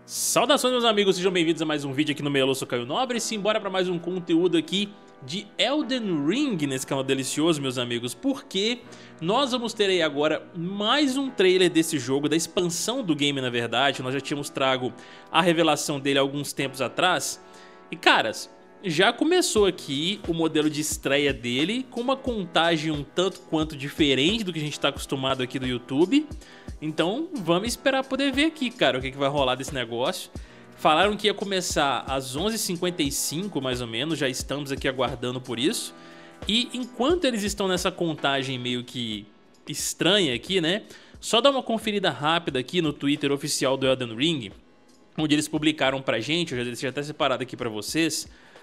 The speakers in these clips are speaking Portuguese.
Saudações, meus amigos, sejam bem-vindos a mais um vídeo aqui no Eu Sou Caio Nobre. Simbora para mais um conteúdo aqui de Elden Ring nesse canal delicioso, meus amigos, porque nós vamos ter aí agora mais um trailer desse jogo, da expansão do game, na verdade. Nós já tínhamos trago a revelação dele há alguns tempos atrás. E, caras, já começou aqui o modelo de estreia dele, com uma contagem um tanto quanto diferente do que a gente está acostumado aqui do YouTube. Então vamos esperar poder ver aqui, cara, o que vai rolar desse negócio. Falaram que ia começar às 11h55 mais ou menos, já estamos aqui aguardando por isso. E enquanto eles estão nessa contagem meio que estranha aqui, né, só dá uma conferida rápida aqui no Twitter oficial do Elden Ring, onde eles publicaram pra gente, eu já deixei até separado aqui pra vocês,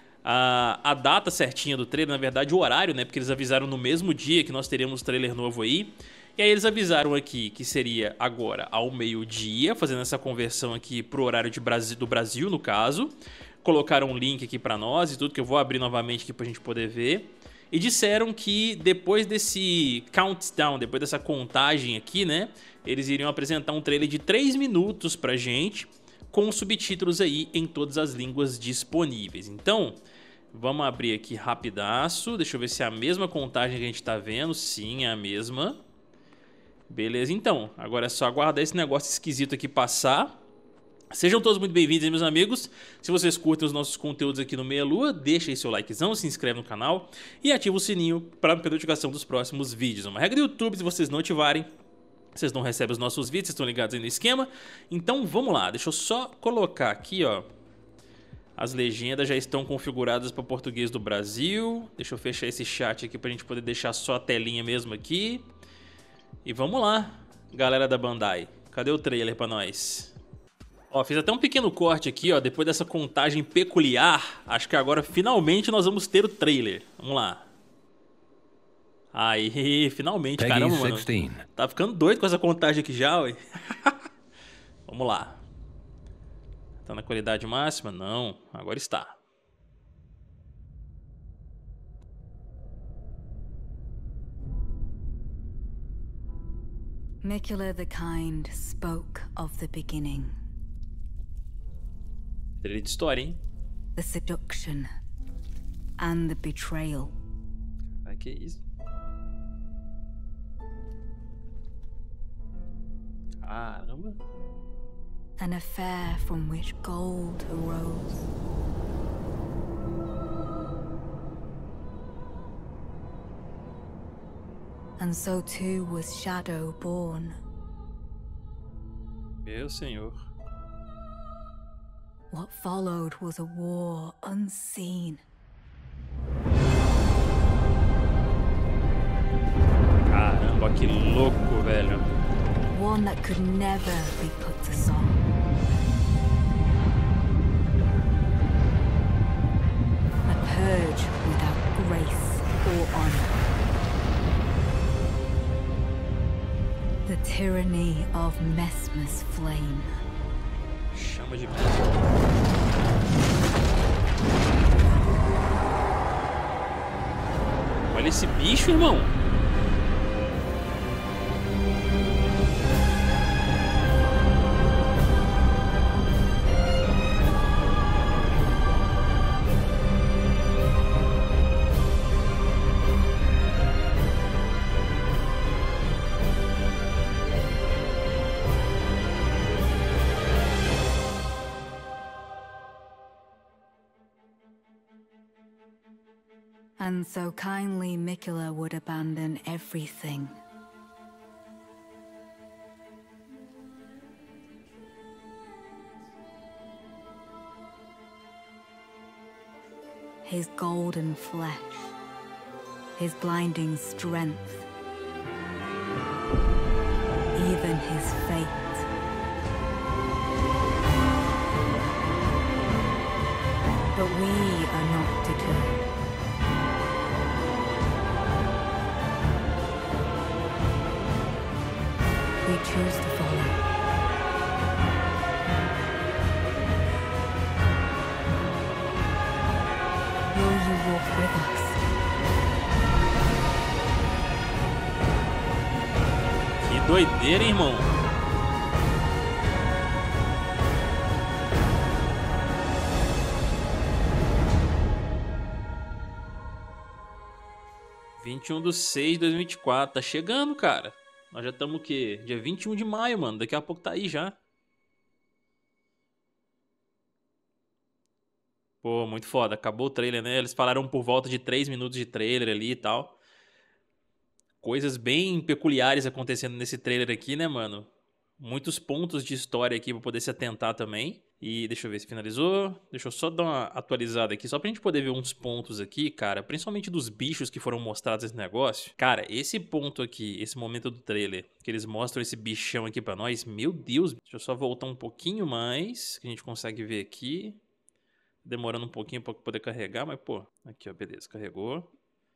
a data certinha do trailer, na verdade o horário, né, porque eles avisaram no mesmo dia que nós teríamos trailer novo aí. E aí eles avisaram aqui que seria agora ao meio-dia, fazendo essa conversão aqui pro horário do Brasil, no caso. Colocaram um link aqui pra nós e tudo, que eu vou abrir novamente aqui pra gente poder ver. E disseram que depois desse countdown, depois dessa contagem aqui, né, eles iriam apresentar um trailer de 3 minutos pra gente, com subtítulos aí em todas as línguas disponíveis. Então, vamos abrir aqui rapidaço, deixa eu ver se é a mesma contagem que a gente tá vendo. Sim, é a mesma. Beleza, então, agora é só aguardar esse negócio esquisito aqui passar. Sejam todos muito bem-vindos, meus amigos. Se vocês curtem os nossos conteúdos aqui no Meia Lua, deixa aí seu likezão, se inscreve no canal e ativa o sininho para não perder a notificação dos próximos vídeos. Uma regra do YouTube, se vocês não ativarem, vocês não recebem os nossos vídeos, vocês estão ligados aí no esquema. Então vamos lá, deixa eu só colocar aqui, ó. As legendas já estão configuradas para português do Brasil. Deixa eu fechar esse chat aqui para a gente poder deixar só a telinha mesmo aqui. E vamos lá, galera da Bandai. Cadê o trailer pra nós? Ó, fiz até um pequeno corte aqui, ó. Depois dessa contagem peculiar, acho que agora finalmente nós vamos ter o trailer. Vamos lá. Aí, finalmente, Peggy caramba, mano. 16. Tá ficando doido com essa contagem aqui já, ué. Vamos lá. Tá na qualidade máxima? Não, agora está. Miquella the Kind spoke of the beginning. Trailer de história, hein? The seduction and the betrayal. Ai, que isso? Caramba. An affair from which gold arose. And so too was Shadow born. Meu senhor. What followed was a war unseen. Caramba, que louco, velho. One that could never be put to song. A purge without grace or honor. The tyranny of Messmer's flame. Chama de Olha esse bicho, irmão. And so kindly Miquella would abandon everything. His golden flesh, his blinding strength, even his fate. But we are not deterred. We choose to follow. Will you walk with us? Que doideira, hein, irmão. 21/6/2024. Tá chegando, cara. Nós já estamos o quê? Dia 21 de maio, mano. Daqui a pouco tá aí já. Pô, muito foda. Acabou o trailer, né? Eles falaram por volta de 3 minutos de trailer ali e tal. Coisas bem peculiares acontecendo nesse trailer aqui, né, mano? Muitos pontos de história aqui pra poder se atentar também. E deixa eu ver se finalizou. Deixa eu só dar uma atualizada aqui, só pra gente poder ver uns pontos aqui, cara. Principalmente dos bichos que foram mostrados nesse negócio. Cara, esse ponto aqui, esse momento do trailer, que eles mostram esse bichão aqui pra nós. Meu Deus, deixa eu só voltar um pouquinho mais, que a gente consegue ver aqui. Demorando um pouquinho pra poder carregar, mas pô. Aqui, ó, beleza, carregou.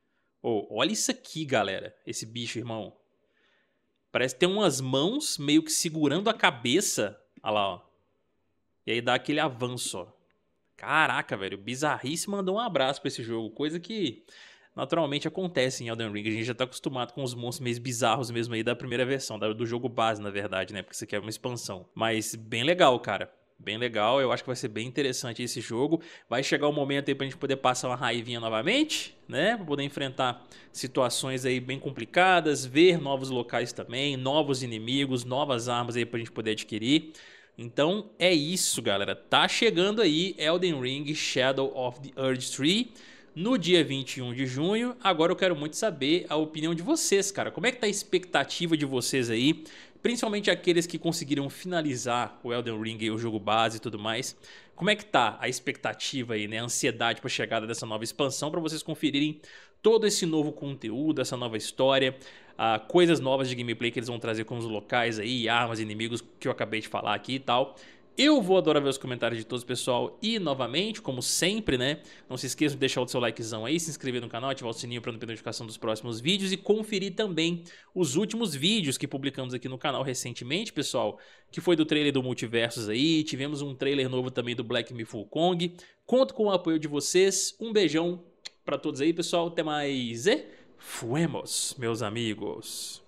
Oh, olha isso aqui, galera. Esse bicho, irmão. Parece ter umas mãos meio que segurando a cabeça. Olha lá, ó. E aí dá aquele avanço, ó. Caraca, velho. Bizarrice mandou um abraço pra esse jogo. Coisa que naturalmente acontece em Elden Ring. A gente já tá acostumado com os monstros meio bizarros mesmo aí da primeira versão. Do jogo base, na verdade, né? Porque isso aqui é uma expansão. Mas bem legal, cara. Bem legal, eu acho que vai ser bem interessante esse jogo. Vai chegar o momento aí pra gente poder passar uma raivinha novamente, né? Pra poder enfrentar situações aí bem complicadas, ver novos locais também, novos inimigos, novas armas aí pra gente poder adquirir. Então é isso, galera. Tá chegando aí Elden Ring Shadow of the Erd Tree no dia 21 de junho. Agora eu quero muito saber a opinião de vocês, cara. Como é que tá a expectativa de vocês aí? Principalmente aqueles que conseguiram finalizar o Elden Ring, o jogo base e tudo mais. Como é que tá a expectativa aí, né? A ansiedade para a chegada dessa nova expansão, para vocês conferirem todo esse novo conteúdo, essa nova história, coisas novas de gameplay que eles vão trazer com os locais aí, armas, inimigos que eu acabei de falar aqui e tal. Eu vou adorar ver os comentários de todos, pessoal. E, novamente, como sempre, né? Não se esqueça de deixar o seu likezão aí, se inscrever no canal, ativar o sininho para não perder notificação dos próximos vídeos e conferir também os últimos vídeos que publicamos aqui no canal recentemente, pessoal, que foi do trailer do Multiversus aí. Tivemos um trailer novo também do Black Myth: Wukong. Conto com o apoio de vocês. Um beijão para todos aí, pessoal. Até mais e fuemos, meus amigos.